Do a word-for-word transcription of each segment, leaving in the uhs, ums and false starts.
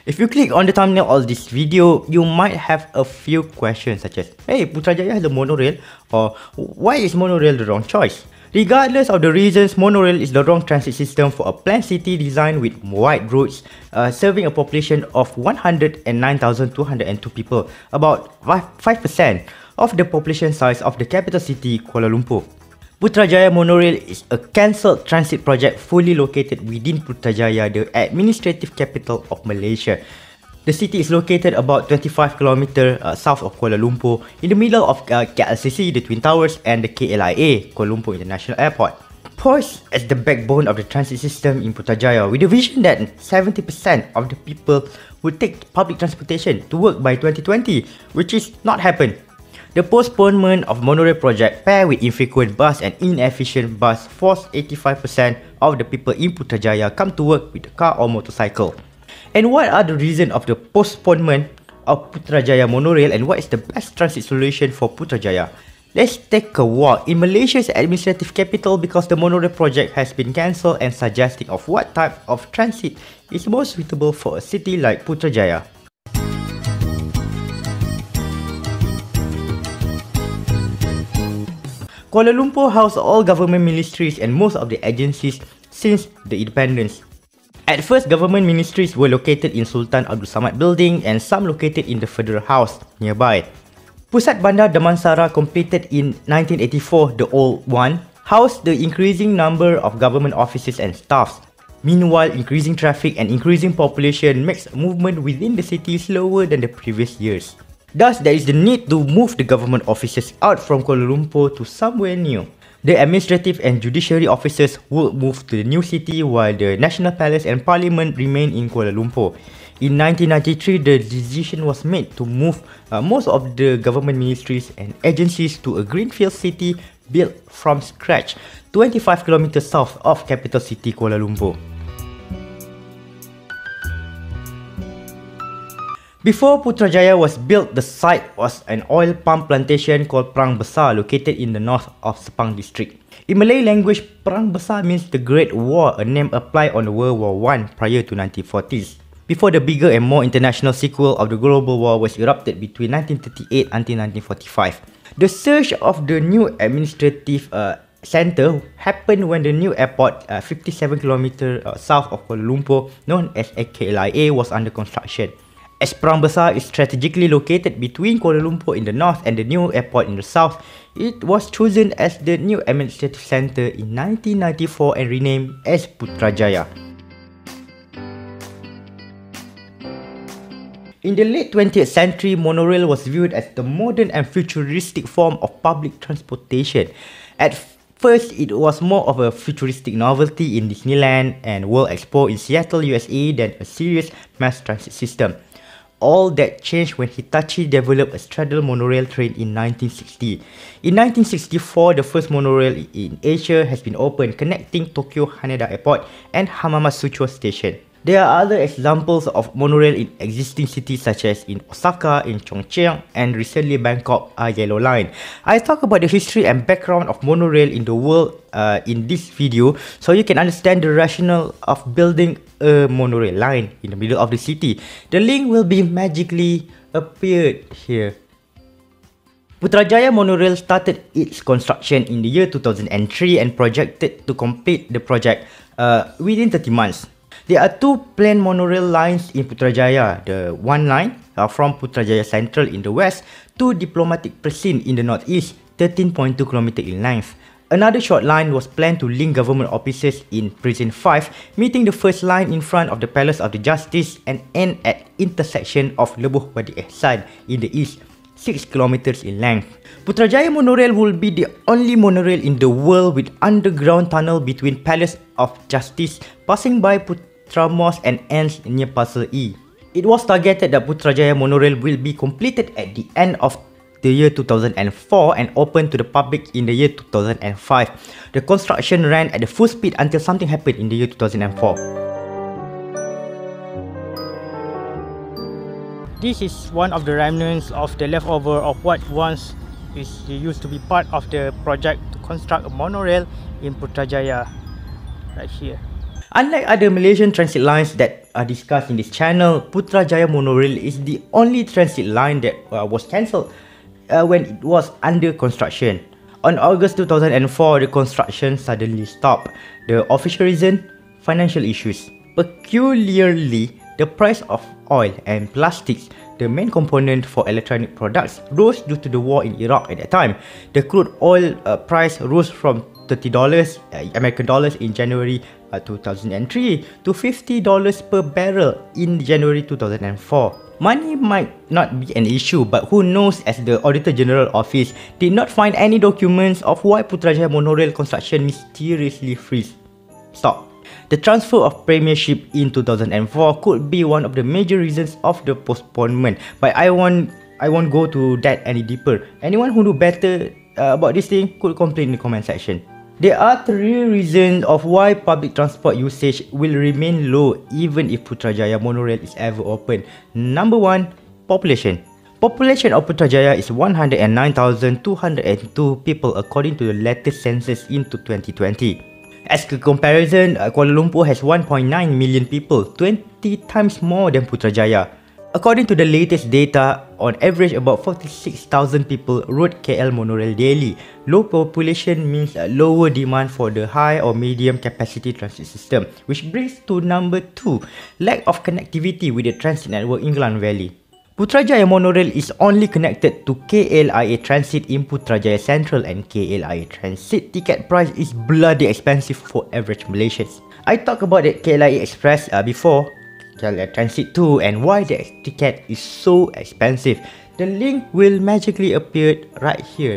If you click on the thumbnail of this video, you might have a few questions such as, hey, Putrajaya has a monorail, or why is monorail the wrong choice? Regardless of the reasons, monorail is the wrong transit system for a planned city designed with wide roads, uh, serving a population of one hundred nine thousand two hundred two people, about five percent of the population size of the capital city, Kuala Lumpur. Putrajaya Monorail is a cancelled transit project fully located within Putrajaya, the administrative capital of Malaysia. The city is located about twenty-five kilometers uh, south of Kuala Lumpur, in the middle of uh, K L C C, the Twin Towers, and the K L I A, Kuala Lumpur International Airport. Poised as the backbone of the transit system in Putrajaya, with the vision that seventy percent of the people would take public transportation to work by twenty twenty, which is not happened. The postponement of monorail project paired with infrequent bus and inefficient bus forced eighty-five percent of the people in Putrajaya come to work with a car or motorcycle. And what are the reasons of the postponement of Putrajaya Monorail, and what is the best transit solution for Putrajaya? Let's take a walk in Malaysia's administrative capital because the monorail project has been cancelled, and suggesting of what type of transit is most suitable for a city like Putrajaya. Kuala Lumpur housed all government ministries and most of the agencies since the independence. At first, government ministries were located in Sultan Abdul Samad Building and some located in the Federal House nearby. Pusat Bandar Damansara, completed in nineteen eighty-four, the old one, housed the increasing number of government offices and staffs. Meanwhile, increasing traffic and increasing population makes movement within the city slower than the previous years. Thus, there is the need to move the government offices out from Kuala Lumpur to somewhere new. The administrative and judiciary offices will move to the new city while the National Palace and Parliament remain in Kuala Lumpur. In nineteen ninety-three, the decision was made to move uh, most of the government ministries and agencies to a greenfield city built from scratch, twenty-five kilometers south of capital city Kuala Lumpur. Before Putrajaya was built, the site was an oil palm plantation called Perang Besar, located in the north of Sepang district. In Malay language, Perang Besar means the Great War, a name applied on World War One prior to nineteen forties. Before the bigger and more international sequel of the Global War was erupted between nineteen thirty-eight until nineteen forty-five. The surge of the new administrative uh, centre happened when the new airport, uh, fifty-seven kilometers uh, south of Kuala Lumpur, known as K L I A, was under construction. As Perang Besar is strategically located between Kuala Lumpur in the north and the new airport in the south, it was chosen as the new administrative centre in nineteen ninety-four and renamed as Putrajaya. In the late twentieth century, monorail was viewed as the modern and futuristic form of public transportation. At first, it was more of a futuristic novelty in Disneyland and World Expo in Seattle, U S A than a serious mass transit system. All that changed when Hitachi developed a straddle monorail train in nineteen sixty. In nineteen sixty-four, the first monorail in Asia has been opened, connecting Tokyo Haneda Airport and Hamamatsucho Station. There are other examples of monorail in existing cities such as in Osaka, in Chongqing, and recently Bangkok uh, Yellow Line. I talk about the history and background of monorail in the world uh, in this video, so you can understand the rationale of building a monorail line in the middle of the city. The link will be magically appeared here. Putrajaya Monorail started its construction in the year two thousand three and projected to complete the project uh, within thirty months. There are two planned monorail lines in Putrajaya. The one line uh, from Putrajaya Central in the west to Diplomatic Precinct in the northeast, thirteen point two kilometers in length. Another short line was planned to link government offices in Precinct five, meeting the first line in front of the Palace of the Justice and end at intersection of Lebuh Wadi Ihsan in the east, six kilometers in length. Putrajaya Monorail will be the only monorail in the world with underground tunnel between Palace of Justice, passing by Putra Mosque and ends near Parcel E. It was targeted that Putrajaya Monorail will be completed at the end of the year two thousand four and open to the public in the year two thousand five. The construction ran at the full speed until something happened in the year two thousand four. This is one of the remnants of the leftover of what once is used to be part of the project to construct a monorail in Putrajaya, right here. Unlike other Malaysian transit lines that uh, discussed in this channel, Putrajaya Monorail is the only transit line that uh, was cancelled uh, when it was under construction. On August two thousand four, the construction suddenly stopped. The official reason? Financial issues. Peculiarly, the price of oil and plastics, the main component for electronic products, rose due to the war in Iraq at that time. The crude oil uh, price rose from thirty dollars uh, American dollars in January uh, two thousand three to fifty dollars per barrel in January two thousand four. Money might not be an issue, but who knows, as the Auditor General Office did not find any documents of why Putrajaya Monorail construction mysteriously freeze. Stop. The transfer of premiership in two thousand four could be one of the major reasons of the postponement, but I won't I won't go to that any deeper. Anyone who know better uh, about this thing could complain in the comment section. There are three reasons of why public transport usage will remain low even if Putrajaya Monorail is ever open. Number one, population. Population of Putrajaya is one hundred nine thousand two hundred two people according to the latest census into twenty twenty. As a comparison, Kuala Lumpur has one point nine million people, twenty times more than Putrajaya. According to the latest data, on average about forty-six thousand people rode K L monorail daily. Low population means a lower demand for the high or medium capacity transit system, which brings to number two, lack of connectivity with the transit network in Klang Valley. Putrajaya Monorail is only connected to K L I A Transit in Putrajaya Central, and K L I A Transit ticket price is bloody expensive for average Malaysians. I talked about the K L I A Express uh, before, K L I A Transit too, and why the ticket is so expensive. The link will magically appear right here.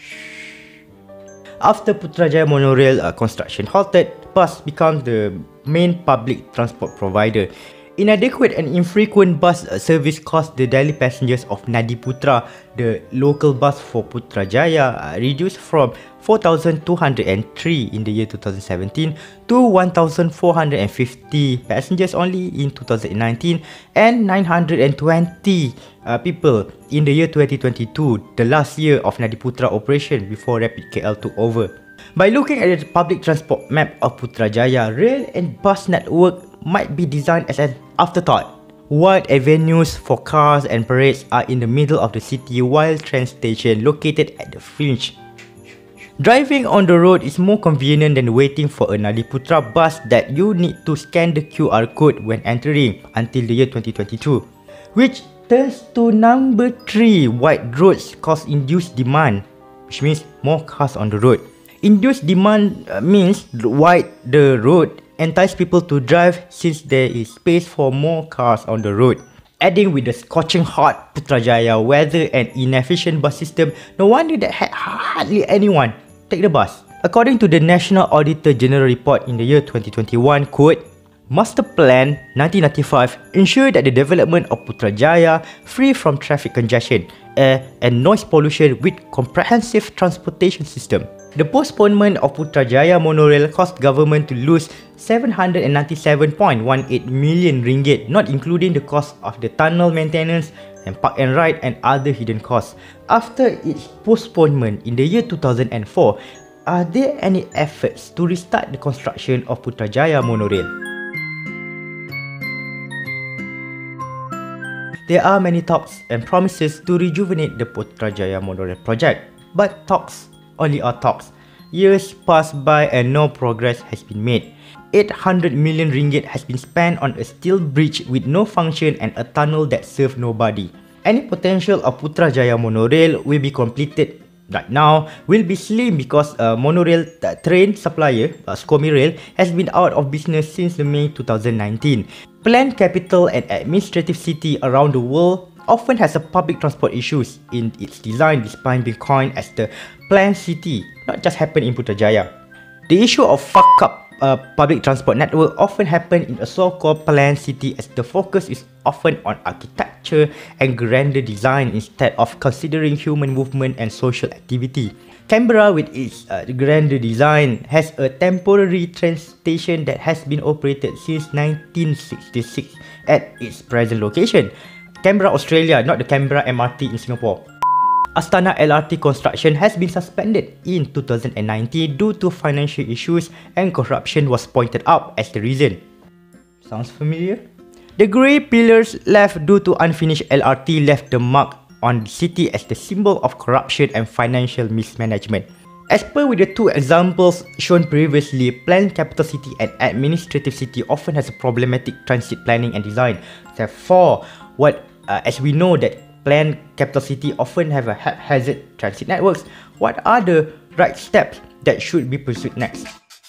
After Putrajaya Monorail uh, construction halted, bus becomes the main public transport provider. Inadequate and infrequent bus service caused the daily passengers of Nadiputra, the local bus for Putrajaya, uh, reduced from four thousand two hundred three in the year two thousand seventeen to one thousand four hundred fifty passengers only in two thousand nineteen and nine hundred twenty uh, people in the year twenty twenty-two, the last year of Nadiputra operation before Rapid K L took over. By looking at the public transport map of Putrajaya, rail and bus network might be designed as an afterthought. Wide avenues for cars and parades are in the middle of the city, while train station located at the fringe. Driving on the road is more convenient than waiting for a Nadiputra bus that you need to scan the Q R code when entering until the year twenty twenty-two. Which turns to number three, wide roads cause induced demand, which means more cars on the road. Induced demand uh, means wide the road entice people to drive since there is space for more cars on the road. Adding with the scorching hot Putrajaya weather and inefficient bus system, no wonder that had hardly anyone take the bus. According to the National Auditor General report in the year twenty twenty-one, quote, Master Plan nineteen ninety-five ensured that the development of Putrajaya free from traffic congestion, air and noise pollution with comprehensive transportation system. The postponement of Putrajaya Monorail cost government to lose seven hundred ninety-seven point one eight million ringgit, not including the cost of the tunnel maintenance and park and ride and other hidden costs. After its postponement in the year two thousand four, are there any efforts to restart the construction of Putrajaya Monorail? There are many talks and promises to rejuvenate the Putrajaya Monorail project, but talks only are talks. Years pass by and no progress has been made. eight hundred million ringgit has been spent on a steel bridge with no function and a tunnel that serves nobody. Any potential of Putrajaya Monorail will be completed right now will be slim because a monorail train supplier, uh, SCOMI has been out of business since May two thousand nineteen. Planned capital and administrative city around the world often has a public transport issues in its design, despite being coined as the planned city, not just happen in Putrajaya. The issue of fuck up uh, public transport network often happen in a so-called planned city, as the focus is often on architecture and grander design instead of considering human movement and social activity. Canberra, with its uh, grander design, has a temporary train station that has been operated since nineteen sixty-six at its present location. Canberra, Australia, not the Canberra M R T in Singapore. Astana L R T construction has been suspended in two thousand nineteen due to financial issues, and corruption was pointed out as the reason. Sounds familiar? The grey pillars left due to unfinished L R T left the mark on the city as the symbol of corruption and financial mismanagement. As per with the two examples shown previously, planned capital city and administrative city often has a problematic transit planning and design. Therefore, what uh, as we know that planned capital city often have a haphazard transit networks, what are the right steps that should be pursued next?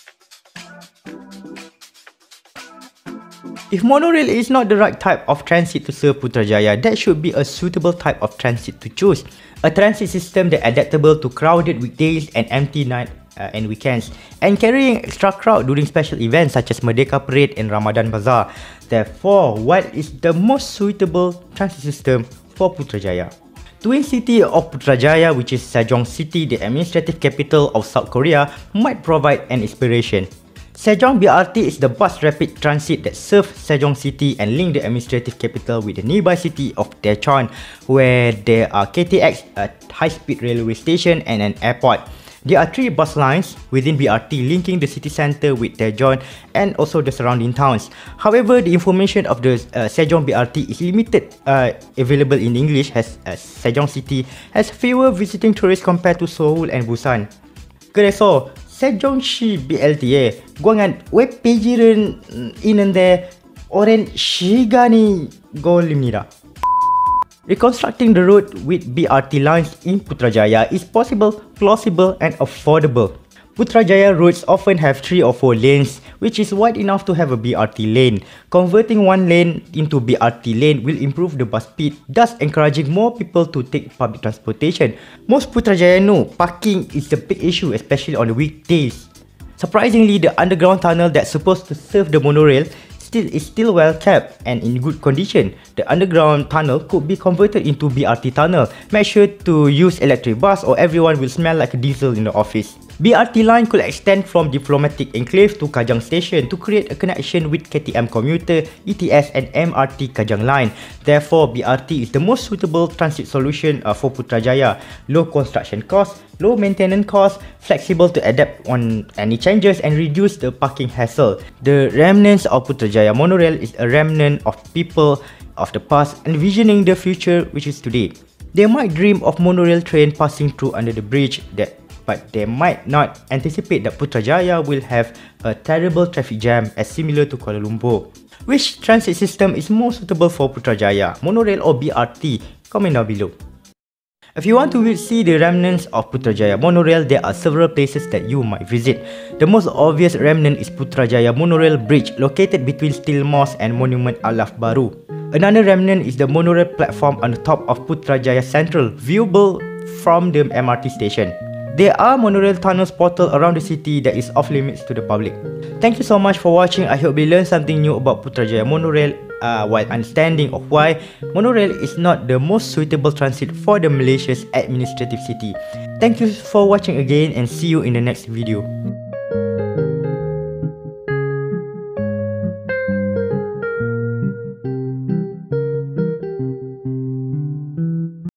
If monorail is not the right type of transit to serve Putrajaya, that should be a suitable type of transit to choose. A transit system that adaptable to crowded weekdays and empty night uh, and weekends, and carrying extra crowd during special events such as Merdeka Parade and Ramadan Bazaar. Therefore, what is the most suitable transit system for Putrajaya? Twin city of Putrajaya, which is Sejong City, the administrative capital of South Korea, might provide an inspiration. Sejong B R T is the bus rapid transit that serves Sejong City and link the administrative capital with the nearby city of Daejeon, where there are K T X, a high-speed railway station and an airport. There are three bus lines within B R T linking the city centre with Daejeon and also the surrounding towns. However, the information of the uh, Sejong B R T is limited, uh, available in English, as uh, Sejong City has fewer visiting tourists compared to Seoul and Busan. 그래서 세종시 비엘티에 광한 웹페이지를 있는데 오랜 시간이 걸립니다. Reconstructing the route with B R T lines in Putrajaya is possible, plausible and affordable. Putrajaya routes often have three or four lanes, which is wide enough to have a B R T lane. Converting one lane into B R T lane will improve the bus speed, thus encouraging more people to take public transportation. Most Putrajaya know parking is a big issue, especially on the weekdays. Surprisingly, the underground tunnel that's supposed to serve the monorail still is still well kept and in good condition. The underground tunnel could be converted into B R T tunnel. Make sure to use electric bus or everyone will smell like a diesel in the office. B R T line could extend from Diplomatic Enclave to Kajang Station to create a connection with K T M commuter, E T S and M R T Kajang line. Therefore, B R T is the most suitable transit solution uh, for Putrajaya. Low construction cost, low maintenance cost, flexible to adapt on any changes and reduce the parking hassle. The remnants of Putrajaya monorail is a remnant of people of the past envisioning the future, which is today. They might dream of monorail train passing through under the bridge, that but they might not anticipate that Putrajaya will have a terrible traffic jam as similar to Kuala Lumpur. Which transit system is more suitable for Putrajaya, monorail or B R T? Comment down below. If you want to see the remnants of Putrajaya monorail, there are several places that you might visit. The most obvious remnant is Putrajaya monorail bridge, located between Steel Mosque and Monument Alaf Baru. Another remnant is the monorail platform on the top of Putrajaya Central, viewable from the M R T station. There are monorail tunnels portal around the city that is off limits to the public. Thank you so much for watching. I hope you learned something new about Putrajaya monorail uh, while understanding of why monorail is not the most suitable transit for the Malaysia's administrative city. Thank you for watching again and see you in the next video.